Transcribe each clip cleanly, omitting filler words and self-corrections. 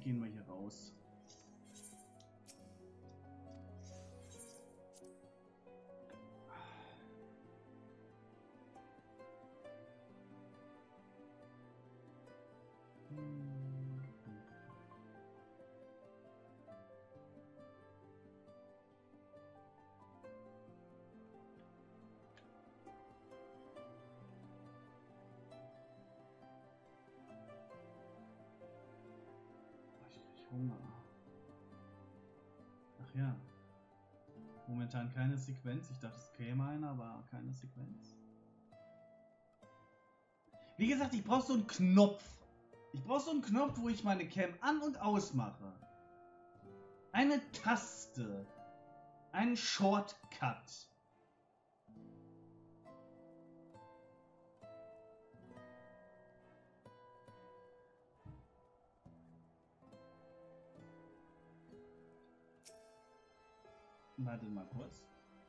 gehen wir hier raus. Hunger. Ach ja. Momentan keine Sequenz. Ich dachte, es käme eine, aber keine Sequenz. Wie gesagt, ich brauche so einen Knopf. Ich brauche so einen Knopf, wo ich meine Cam an- und ausmache. Eine Taste. Ein Shortcut. Warte mal kurz.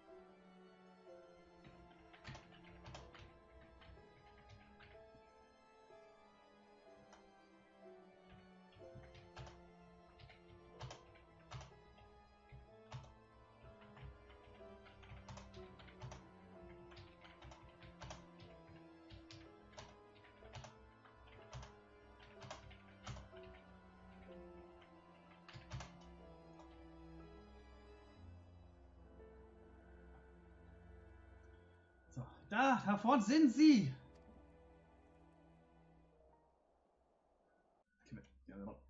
So, da vorne sind sie! Ja, genau.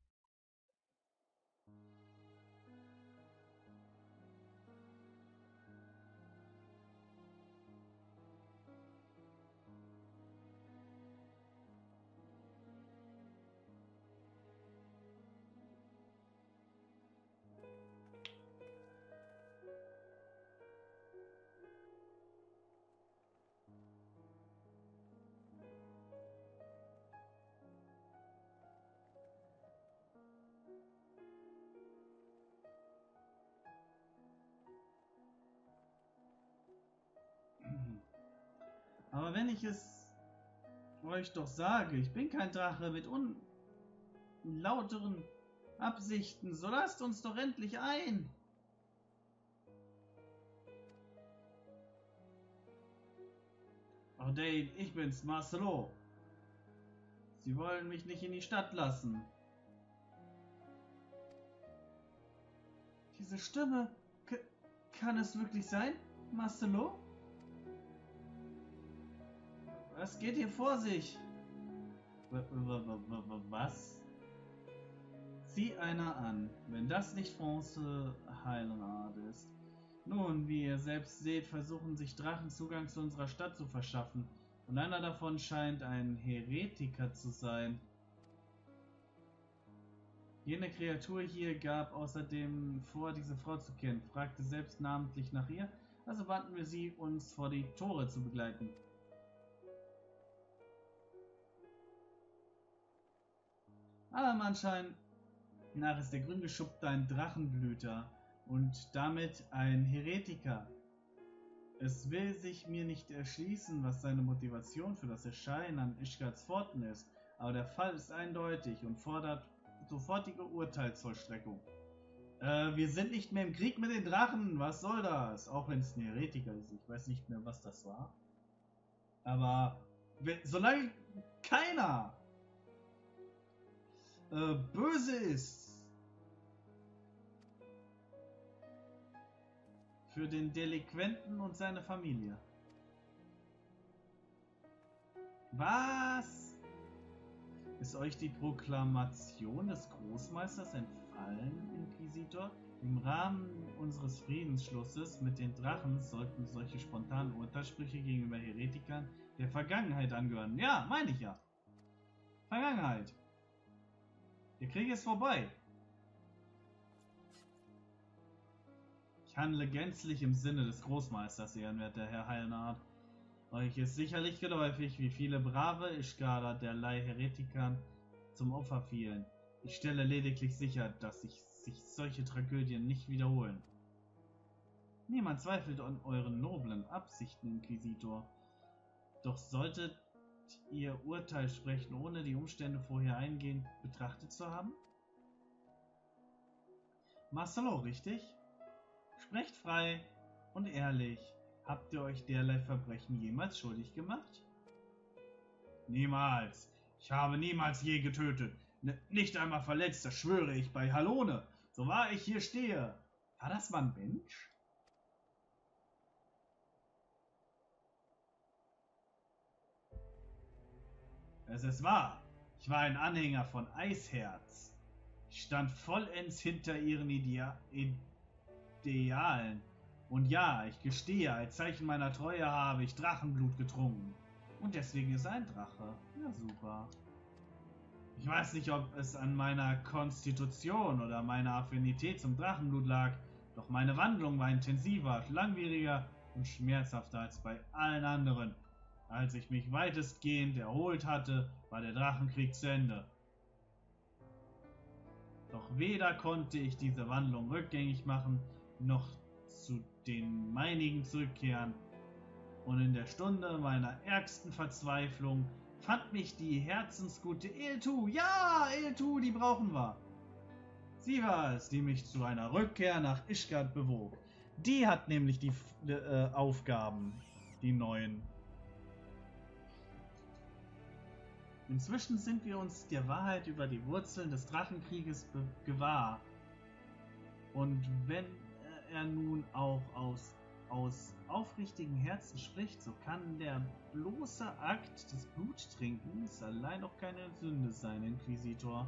Aber wenn ich es euch doch sage, ich bin kein Drache mit unlauteren Absichten, so lasst uns doch endlich ein! Oh Dane, ich bin's, Marcelo. Sie wollen mich nicht in die Stadt lassen. Diese Stimme, kann es wirklich sein, Marcelo? Was geht hier vor sich? Was? Sieh einer an, wenn das nicht France Heilenart ist. Nun, wie ihr selbst seht, versuchen sich Drachen Zugang zu unserer Stadt zu verschaffen. Und einer davon scheint ein Heretiker zu sein. Jene Kreatur hier gab außerdem vor, diese Frau zu kennen, fragte selbst namentlich nach ihr, also banden wir sie, uns vor die Tore zu begleiten. Allem Anschein nach ist der Grüngeschuppte ein Drachenblüter und damit ein Heretiker. Es will sich mir nicht erschließen, was seine Motivation für das Erscheinen an Ishgards Pforten ist, aber der Fall ist eindeutig und fordert sofortige Urteilsvollstreckung. Wir sind nicht mehr im Krieg mit den Drachen, was soll das? Auch wenn es ein Heretiker ist, ich weiß nicht mehr, was das war. Aber solange keiner böse ist für den Delinquenten und seine Familie. Was? Ist euch die Proklamation des Großmeisters entfallen, Inquisitor? Im Rahmen unseres Friedensschlusses mit den Drachen sollten solche spontanen Urteilssprüche gegenüber Heretikern der Vergangenheit angehören. Ja, meine ich ja. Vergangenheit. Der Krieg ist vorbei. Ich handle gänzlich im Sinne des Großmeisters, ehrenwerter Herr Heilenart. Euch ist sicherlich geläufig, wie viele brave Ishgarder derlei Heretikern zum Opfer fielen. Ich stelle lediglich sicher, dass sich solche Tragödien nicht wiederholen. Niemand zweifelt an euren noblen Absichten, Inquisitor. Doch solltet ihr Urteil sprechen, ohne die Umstände vorher eingehend betrachtet zu haben? Marcelo, richtig? Sprecht frei und ehrlich. Habt ihr euch derlei Verbrechen jemals schuldig gemacht? Niemals. Ich habe niemals je getötet. Nicht einmal verletzt, das schwöre ich bei Halone. So wahr ich hier stehe. War das mal ein Mensch? Es ist wahr. Ich war ein Anhänger von Eisherz. Ich stand vollends hinter ihren Idealen. Und ja, ich gestehe, als Zeichen meiner Treue habe ich Drachenblut getrunken. Und deswegen ist er ein Drache. Ja, super. Ich weiß nicht, ob es an meiner Konstitution oder meiner Affinität zum Drachenblut lag, doch meine Wandlung war intensiver, langwieriger und schmerzhafter als bei allen anderen. Als ich mich weitestgehend erholt hatte, war der Drachenkrieg zu Ende. Doch weder konnte ich diese Wandlung rückgängig machen, noch zu den meinigen zurückkehren. Und in der Stunde meiner ärgsten Verzweiflung fand mich die herzensgute Eltu. Ja, Eltu, die brauchen wir. Sie war es, die mich zu einer Rückkehr nach Ishgard bewog. Die hat nämlich die Aufgaben, die neuen. Inzwischen sind wir uns der Wahrheit über die Wurzeln des Drachenkrieges gewahr. Und wenn er nun auch aus aufrichtigem Herzen spricht, so kann der bloße Akt des Bluttrinkens allein noch keine Sünde sein, Inquisitor.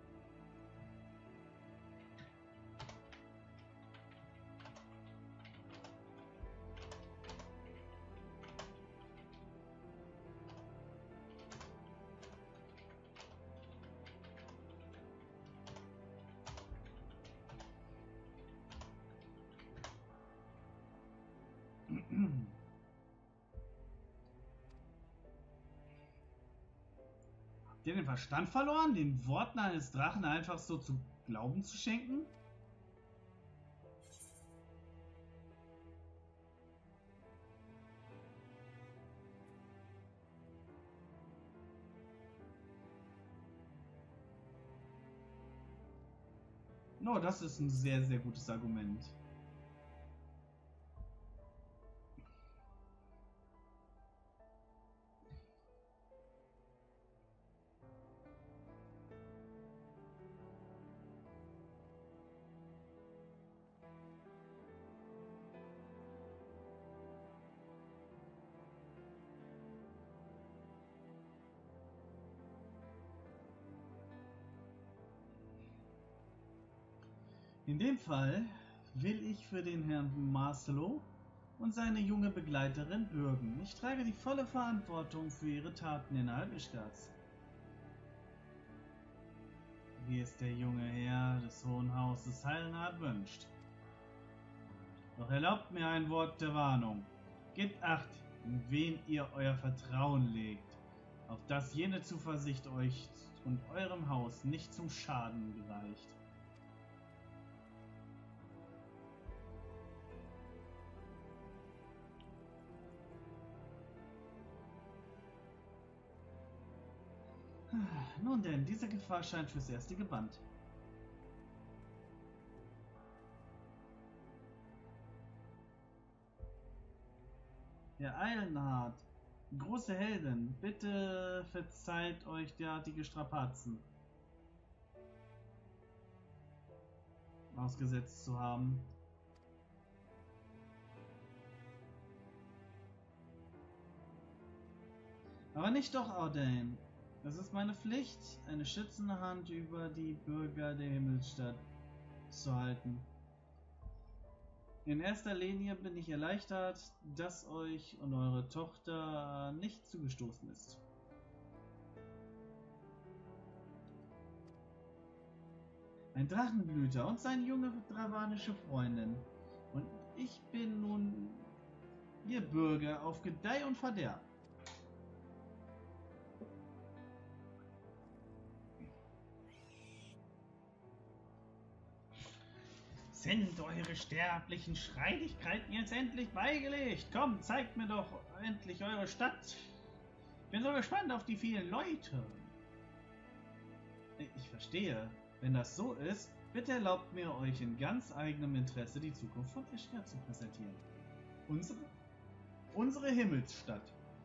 Habt ihr den Verstand verloren, den Worten eines Drachen einfach so zu Glauben zu schenken? No, das ist ein sehr, sehr gutes Argument. In dem Fall will ich für den Herrn Marcelo und seine junge Begleiterin bürgen. Ich trage die volle Verantwortung für ihre Taten innerhalb Ishgards. Wie es der junge Herr des Hohen Hauses Heilnard wünscht. Doch erlaubt mir ein Wort der Warnung. Gebt Acht, in wen ihr euer Vertrauen legt, auf dass jene Zuversicht euch und eurem Haus nicht zum Schaden gereicht. Nun denn, diese Gefahr scheint fürs Erste gebannt. Herr Eilenhart, große Heldin, bitte verzeiht euch derartige Strapazen ausgesetzt zu haben. Aber nicht doch, Ardain. Es ist meine Pflicht, eine schützende Hand über die Bürger der Himmelsstadt zu halten. In erster Linie bin ich erleichtert, dass euch und eure Tochter nicht zugestoßen ist. Ein Drachenblüter und seine junge dravanische Freundin. Und ich bin nun ihr Bürger auf Gedeih und Verderb. Sind eure sterblichen Schreidigkeiten jetzt endlich beigelegt? Komm, zeigt mir doch endlich eure Stadt. Bin so gespannt auf die vielen Leute. Ich verstehe. Wenn das so ist, Bitte erlaubt mir, euch in ganz eigenem Interesse die Zukunft von Eschia zu präsentieren. Unsere Himmelsstadt.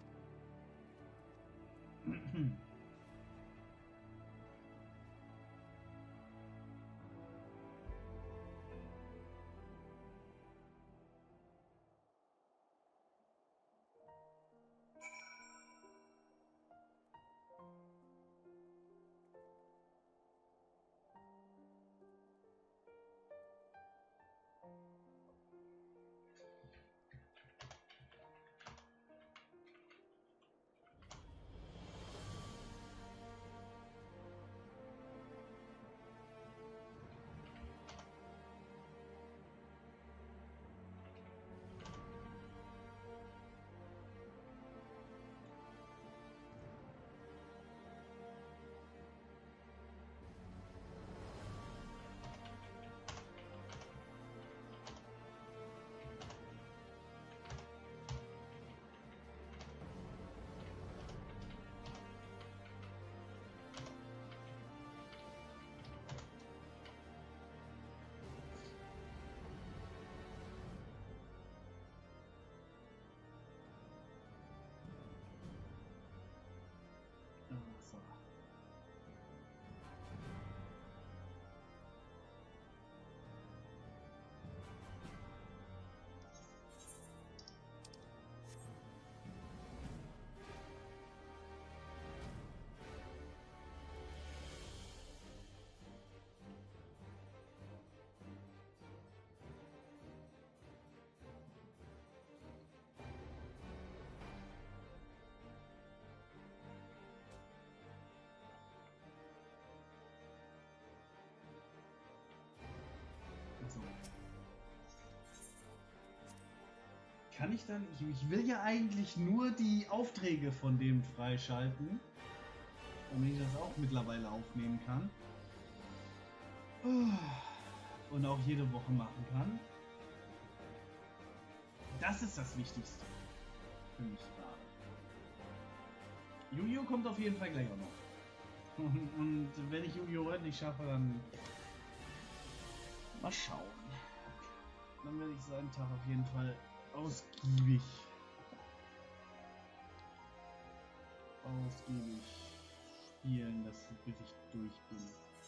So. So. Kann ich dann... Ich will ja eigentlich nur die Aufträge von dem freischalten, damit ich das auch mittlerweile aufnehmen kann. Und auch jede Woche machen kann. Das ist das Wichtigste für mich gerade. Yu-Gi-Oh! Kommt auf jeden Fall gleich auch noch. Und wenn ich Yu-Gi-Oh! Heute nicht schaffe, dann mal schauen. Dann werde ich seinen Tag auf jeden Fall ausgiebig spielen, bis ich durch bin.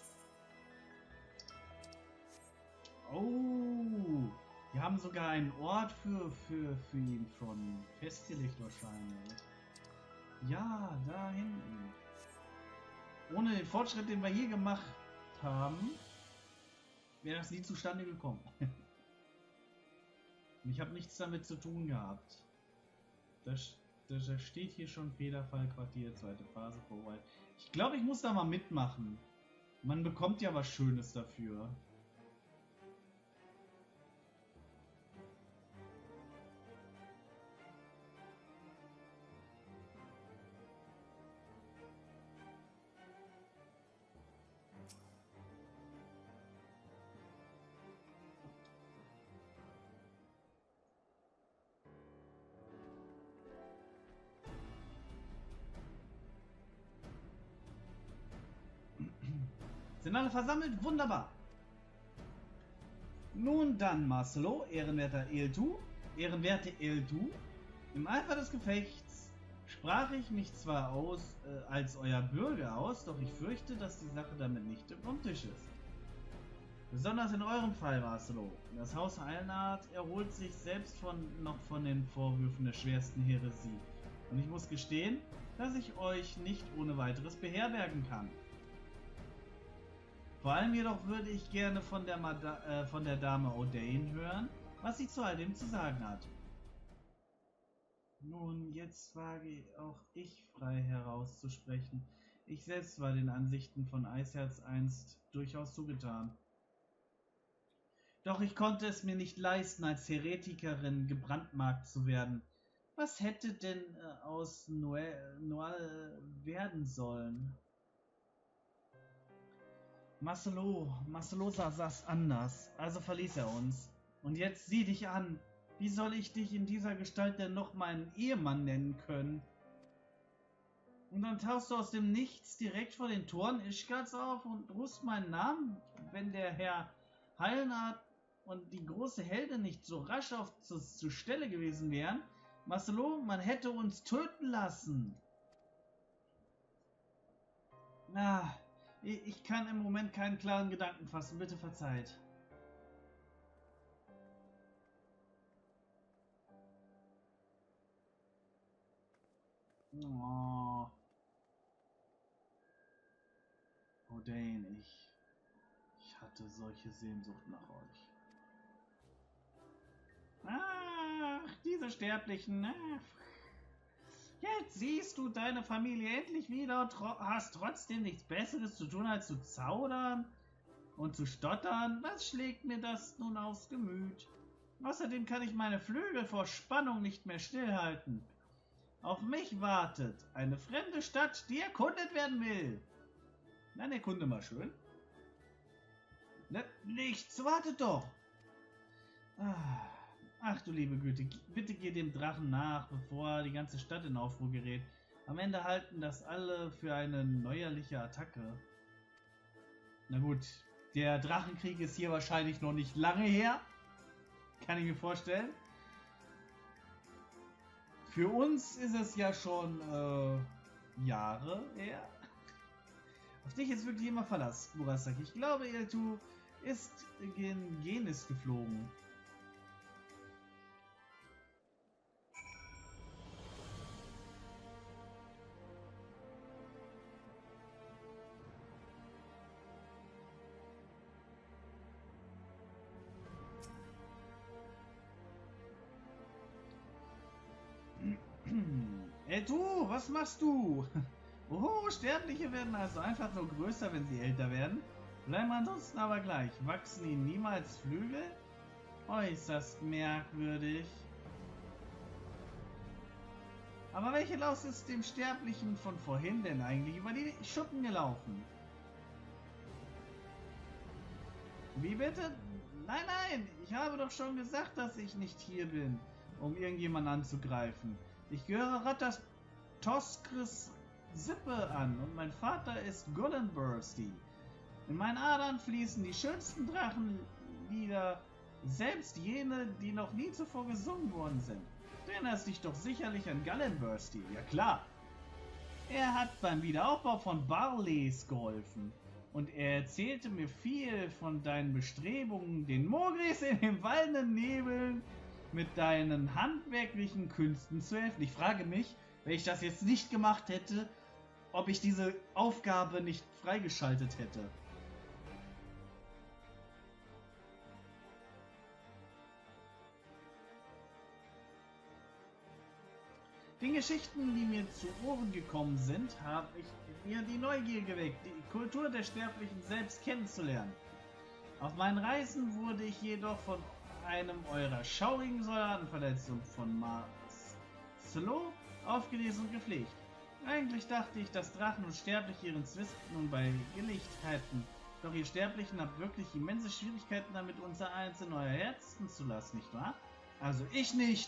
Oh, wir haben sogar einen Ort für ihn schon festgelegt wahrscheinlich. Ja, da hinten. Ohne den Fortschritt, den wir hier gemacht haben, wäre das nie zustande gekommen. Ich habe nichts damit zu tun gehabt. Das steht hier schon Federfallquartier, zweite Phase vorbei. Ich glaube, ich muss da mal mitmachen. Man bekommt ja was Schönes dafür. Sind alle versammelt? Wunderbar. Nun dann, Marcelo, ehrenwerte Eldu, im Eifer des Gefechts sprach ich mich zwar als euer Bürger aus, doch ich fürchte, dass die Sache damit nicht vom Tisch ist. Besonders in eurem Fall, Marcelo. Das Haus Eilnard erholt sich selbst noch von den Vorwürfen der schwersten Häresie. Und ich muss gestehen, dass ich euch nicht ohne weiteres beherbergen kann. Vor allem jedoch würde ich gerne von der Dame O'Dane hören, was sie zu all dem zu sagen hat. Nun, jetzt wage auch ich frei herauszusprechen. Ich selbst war den Ansichten von Eisherz einst durchaus zugetan. Doch ich konnte es mir nicht leisten, als Heretikerin gebrandmarkt zu werden. Was hätte denn aus Noel werden sollen? Marcelo sah das anders, also verließ er uns. Und jetzt sieh dich an. Wie soll ich dich in dieser Gestalt denn noch meinen Ehemann nennen können? Und dann tauchst du aus dem Nichts direkt vor den Toren Ishgards auf und rufst meinen Namen, wenn der Herr Hallenard und die große Heldin nicht so rasch zur Stelle gewesen wären. Marcelo, man hätte uns töten lassen. Na, ich kann im Moment keinen klaren Gedanken fassen. Bitte verzeiht. Oh. Odain, ich hatte solche Sehnsucht nach euch. Ach, diese Sterblichen. Jetzt siehst du deine Familie endlich wieder und hast trotzdem nichts Besseres zu tun, als zu zaudern und zu stottern. Was schlägt mir das nun aufs Gemüt? Außerdem kann ich meine Flügel vor Spannung nicht mehr stillhalten. Auf mich wartet eine fremde Stadt, die erkundet werden will. Dann erkunde mal schön. Ne, nichts, wartet doch. Ach du liebe Güte, bitte geh dem Drachen nach, bevor die ganze Stadt in Aufruhr gerät. Am Ende halten das alle für eine neuerliche Attacke. Na gut, der Drachenkrieg ist hier wahrscheinlich noch nicht lange her. Kann ich mir vorstellen. Für uns ist es ja schon Jahre her. Auf dich ist wirklich immer Verlass, Murasaki. Ich glaube, Eltu ist gen Genis geflogen. Eltu, was machst du? Oh, Sterbliche werden also einfach nur größer, wenn sie älter werden. Bleiben ansonsten aber gleich. Wachsen ihnen niemals Flügel? Äußerst merkwürdig. Aber welche Laus ist dem Sterblichen von vorhin denn eigentlich über die Schuppen gelaufen? Wie bitte? Nein, nein, ich habe doch schon gesagt, dass ich nicht hier bin, um irgendjemanden anzugreifen. Ich gehöre Rattas Toskris Sippe an und mein Vater ist Gullenbursty. In meinen Adern fließen die schönsten Drachenlieder, selbst jene, die noch nie zuvor gesungen worden sind. Du erinnerst dich doch sicherlich an Gullenbursty, ja klar. Er hat beim Wiederaufbau von Barleys geholfen und er erzählte mir viel von deinen Bestrebungen, den Mogris in den wallenden Nebeln mit deinen handwerklichen Künsten zu helfen. Ich frage mich, wenn ich das jetzt nicht gemacht hätte, ob ich diese Aufgabe nicht freigeschaltet hätte. Den Geschichten, die mir zu Ohren gekommen sind, habe ich mir die Neugier geweckt, die Kultur der Sterblichen selbst kennenzulernen. Auf meinen Reisen wurde ich jedoch von einem eurer schaurigen Soldaten verletzt und von Marcelo aufgelesen und gepflegt. Eigentlich dachte ich, dass Drachen und Sterbliche ihren Zwist nun bei Gelicht hätten. Doch ihr Sterblichen habt wirklich immense Schwierigkeiten damit, unser eins in euer Herzen zu lassen, nicht wahr? Also ich nicht.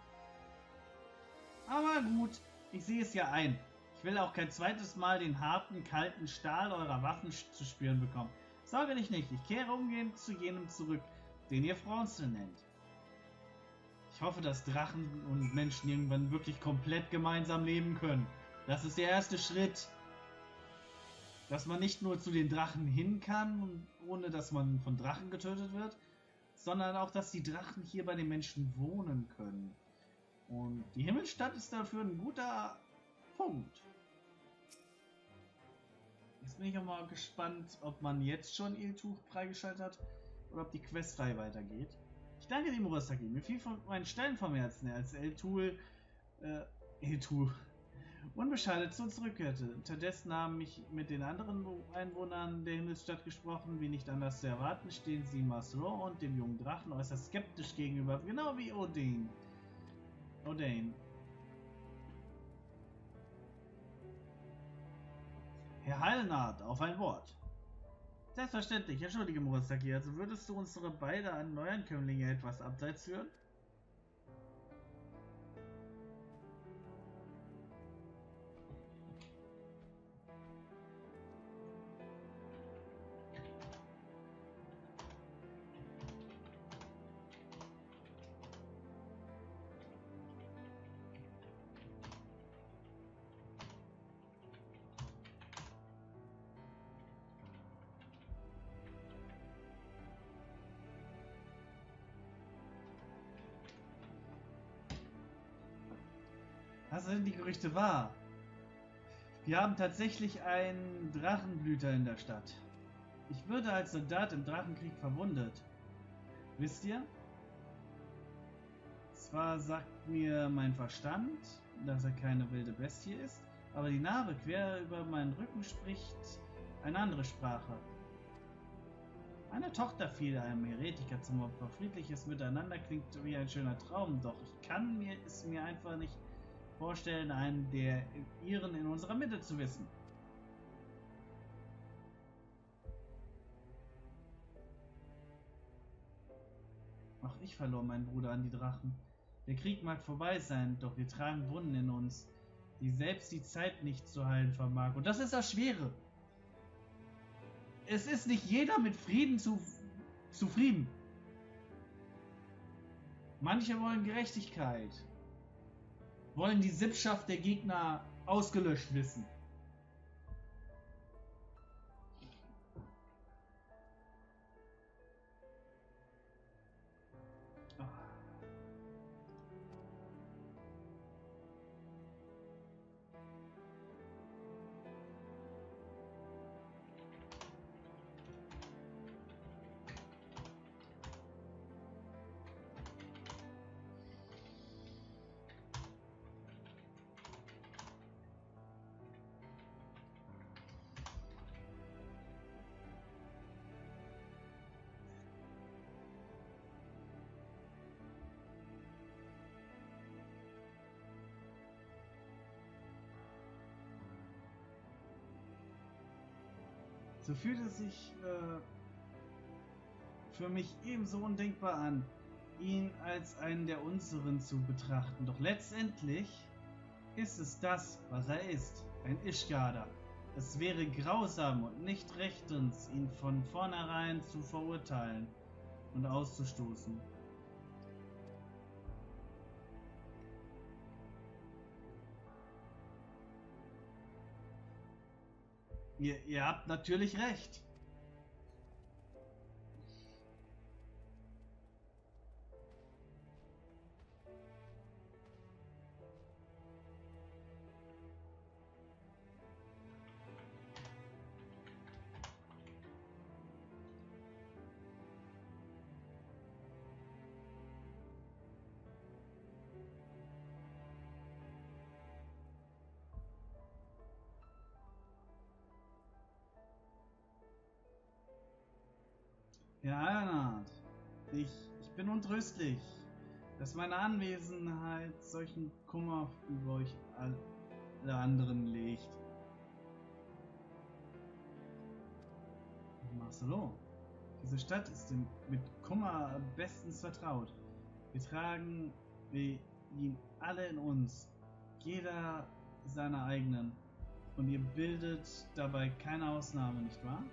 Aber gut, ich sehe es ja ein. Ich will auch kein zweites Mal den harten, kalten Stahl eurer Waffen zu spüren bekommen. Sorge dich nicht, ich kehre umgehend zu jenem zurück, den ihr Frauenzel nennt. Ich hoffe, dass Drachen und Menschen irgendwann wirklich komplett gemeinsam leben können. Das ist der erste Schritt. Dass man nicht nur zu den Drachen hin kann, ohne dass man von Drachen getötet wird, sondern auch, dass die Drachen hier bei den Menschen wohnen können. Und die Himmelsstadt ist dafür ein guter Punkt. Jetzt bin ich auch mal gespannt, ob man jetzt schon Iltuch freigeschaltet hat oder ob die Questreihe weitergeht. Ich danke dir, Murasaki. Mir fiel von meinen Stein vom Herzen, als Eltul unbeschadet zu uns zurückkehrte. Unterdessen haben mich mit den anderen Einwohnern der Himmelsstadt gesprochen. Wie nicht anders zu erwarten, stehen sie Marcelo und dem jungen Drachen äußerst skeptisch gegenüber, genau wie Odain. Herr Hallenard, auf ein Wort. Selbstverständlich, entschuldige Murasaki, also würdest du unsere beiden Neuankömmlinge etwas abseits führen? Was sind die Gerüchte wahr? Wir haben tatsächlich einen Drachenblüter in der Stadt. Ich wurde als Soldat im Drachenkrieg verwundet. Wisst ihr? Zwar sagt mir mein Verstand, dass er keine wilde Bestie ist, aber die Narbe quer über meinen Rücken spricht eine andere Sprache. Meine Tochter fiel einem Heretiker zum Opfer. Friedliches Miteinander klingt wie ein schöner Traum, doch ich kann es mir einfach nicht vorstellen, einen der ihren in unserer Mitte zu wissen. Auch ich verlor meinen Bruder an die Drachen. Der Krieg mag vorbei sein, doch wir tragen Wunden in uns, die selbst die Zeit nicht zu heilen vermag. Und das ist das Schwere. Es ist nicht jeder mit Frieden zufrieden. Manche wollen Gerechtigkeit, wollen die Sippschaft der Gegner ausgelöscht wissen. So fühlt es sich für mich ebenso undenkbar an, ihn als einen der unseren zu betrachten. Doch letztendlich ist es das, was er ist, ein Ishgardr. Es wäre grausam und nicht rechtens, ihn von vornherein zu verurteilen und auszustoßen. Ihr habt natürlich recht. Ja, Ernst. Ich bin untröstlich, dass meine Anwesenheit solchen Kummer über euch alle anderen legt. Marcelo, diese Stadt ist mit Kummer bestens vertraut. Wir tragen ihn alle in uns, jeder seiner eigenen. Und ihr bildet dabei keine Ausnahme, nicht wahr?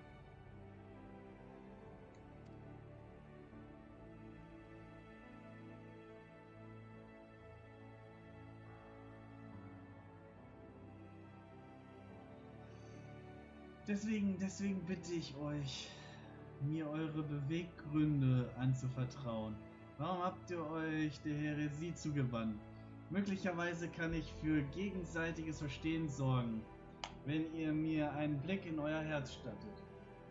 Deswegen bitte ich euch, mir eure Beweggründe anzuvertrauen. Warum habt ihr euch der Häresie zugewandt? Möglicherweise kann ich für gegenseitiges Verstehen sorgen, wenn ihr mir einen Blick in euer Herz stattet.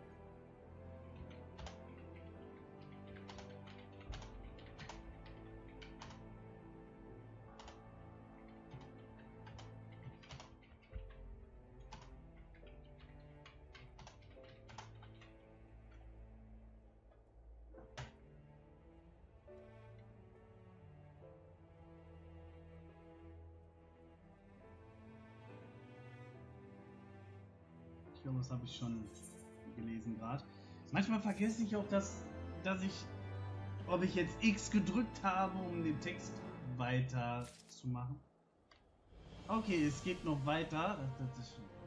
Ich glaube, das habe ich schon gelesen gerade. Manchmal vergesse ich auch, ob ich jetzt X gedrückt habe, um den Text weiter zu machen. Okay, es geht noch weiter. Das ist